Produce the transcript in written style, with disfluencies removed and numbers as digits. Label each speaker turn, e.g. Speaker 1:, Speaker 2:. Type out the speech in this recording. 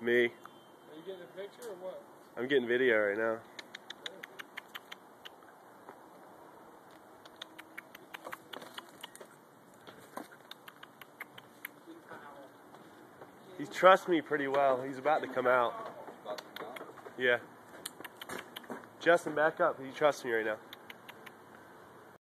Speaker 1: Me.
Speaker 2: Are you getting a picture or what?
Speaker 1: I'm getting video right now. He trusts me pretty well. He's about to come out. Yeah. Justin, back up. He trusts me right now.